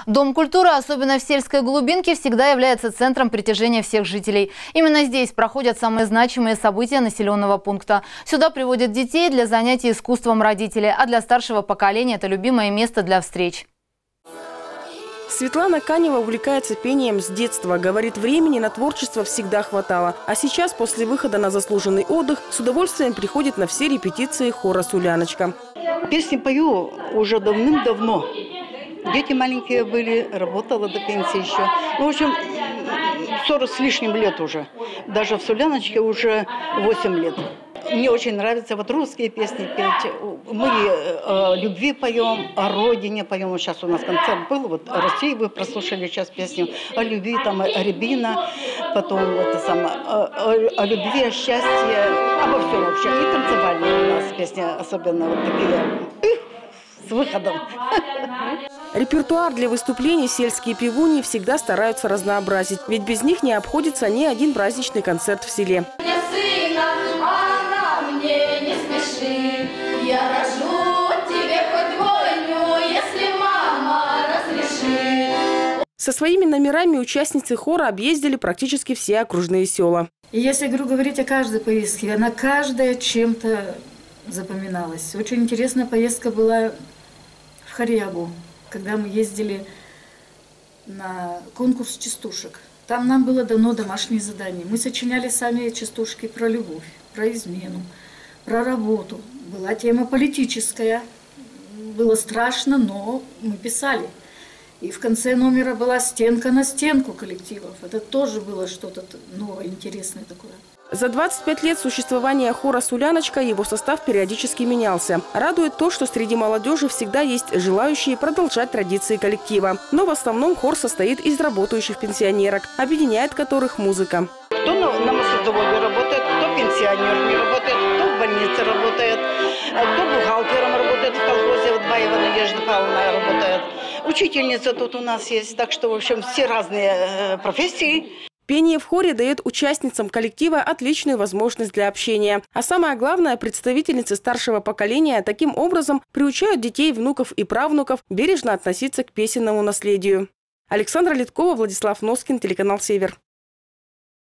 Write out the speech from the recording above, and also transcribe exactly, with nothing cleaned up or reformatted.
Дом культуры, особенно в сельской глубинке, всегда является центром притяжения всех жителей. Именно здесь проходят самые значимые события населенного пункта. Сюда приводят детей для занятий искусством родители, а для старшего поколения это любимое место для встреч. Светлана Канева увлекается пением с детства. Говорит, времени на творчество всегда хватало. А сейчас, после выхода на заслуженный отдых, с удовольствием приходит на все репетиции хора «Суляночка». Песни пою уже давным-давно. Дети маленькие были, работала до пенсии еще. Ну, в общем, сорок с лишним лет уже. Даже в «Суляночке» уже восемь лет. Мне очень нравятся вот русские песни петь. Мы о любви поем, о родине поем. Вот сейчас у нас концерт был, вот о России вы прослушали сейчас песню о любви, там, о Рябина, потом это самое, о, о, о любви, о счастье, обо всем вообще. И танцевальные у нас песни, особенно вот такие, с выходом. Репертуар для выступлений сельские певуньи всегда стараются разнообразить, ведь без них не обходится ни один праздничный концерт в селе. Я рожу тебе хоть двойню, если мама разрешит. Со своими номерами участницы хора объездили практически все окружные села. И если, говорю, говорить о каждой поездке, она каждая чем-то запоминалась. Очень интересная поездка была в Харьягу, когда мы ездили на конкурс частушек. Там нам было дано домашнее задание. Мы сочиняли сами частушки про любовь, про измену, про работу. Была тема политическая. Было страшно, но мы писали. И в конце номера была стенка на стенку коллективов. Это тоже было что-то новое, интересное такое. За двадцать пять лет существования хора «Суляночка» его состав периодически менялся. Радует то, что среди молодежи всегда есть желающие продолжать традиции коллектива. Но в основном хор состоит из работающих пенсионерок, объединяет которых музыка. Кто на, на маслозаводе работает, кто пенсионер не работает, кто в больнице работает, кто бухгалтером работает в колхозе, вот Баева Надежда Павловна работает. Учительница тут у нас есть, так что, в общем, все разные э, профессии. Пение в хоре дает участницам коллектива отличную возможность для общения. А самое главное, представительницы старшего поколения таким образом приучают детей, внуков и правнуков бережно относиться к песенному наследию. Александра Литкова, Владислав Носкин, телеканал «Север».